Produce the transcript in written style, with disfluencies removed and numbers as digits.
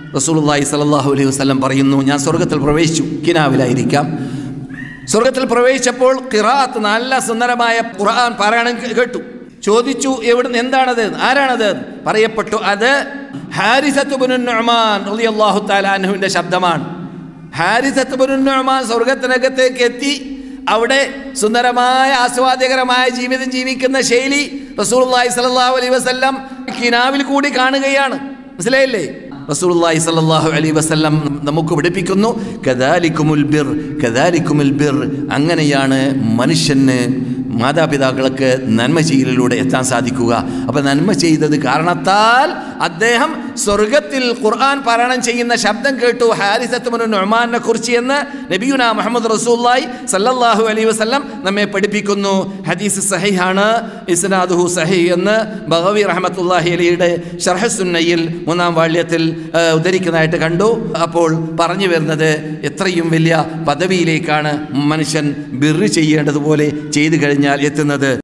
റസൂലുള്ളാഹി സ്വല്ലല്ലാഹു അലൈഹി വസല്ലം പറയുന്നു, ഞാൻ സ്വർഗത്തിൽ പ്രവേശിച്ചു, കിനാവിലായിരിക്കാം. സ്വർഗത്തിൽ പ്രവേശിച്ചപ്പോൾ ഖിറാഅത്ത്, നല്ല സുന്ദരമായ ഖുർആൻ പാരായണം കേട്ടു. ചോദിച്ചു, എവിടുന്ന്, എന്താണത്, ആരാണത്? പറയപ്പെട്ടു, അത് ഹാരിസത്ത് ഇബ്നു നുഅ്മാൻ റളിയല്ലാഹു തആല അൻഹുവിൻ്റെ ശബ്ദമാണ്. ഹാരിസത്ത് ഇബ്നു നുഅ്മാൻ സ്വർഗത്തിനകത്തേക്ക് എത്തി. അവിടെ സുന്ദരമായ ആസ്വാദ്യകരമായ ജീവിതം ജീവിക്കുന്ന ശൈലി റസൂലുള്ളാഹി സ്വല്ലല്ലാഹു അലൈഹി വസല്ലം കിനാവിൽ കൂടി കാണുകയാണ്. മനസ്സിലായില്ലേ? റസൂലുള്ളാഹി സ്വല്ലല്ലാഹു അലൈഹി വസല്ലം നമുക്ക് പഠിപ്പിക്കുന്നു, കദാലികുമുൽ ബിർ, കദാലികുമുൽ ബിർ, അങ്ങനെയാണ് മനുഷ്യന് മാതാപിതാക്കൾക്ക് നന്മ ചെയ്യലിലൂടെ എത്താൻ സാധിക്കുക. അപ്പം നന്മ ചെയ്തത് കാരണത്താൽ അദ്ദേഹം സ്വർഗത്തിൽ ഖുർആൻ പാരായണം ചെയ്യുന്ന ശബ്ദം കേട്ടു, ഹാരിസത്ത് ഇബ്നു നുഅ്മാനെ കുറിച്ച് എന്ന് നബിയുനാ മുഹമ്മദ് റസൂലുള്ളാഹി സല്ലല്ലാഹു അലൈഹി വസല്ലം നമ്മെ പഠിപ്പിക്കുന്നു. ഹദീസ് സഹീഹാണ്, ഇസ്നാദുഹു സഹീഹ് എന്ന് ബഗവി റഹ്മത്തുള്ളാഹി അലൈഹിയുടെ ശർഹ് സുന്നയിൽ 3-ാം വാള്യത്തിൽ ഉദ്ധരിക്കുന്നതായിട്ട് കണ്ടു. അപ്പോൾ പറഞ്ഞു വരുന്നത്, എത്രയും വലിയ പദവിയിലേക്കാണ് മനുഷ്യൻ ബിർ ചെയ്യേണ്ടതുപോലെ ചെയ്തു കഴിഞ്ഞാൽ എത്തുന്നത്.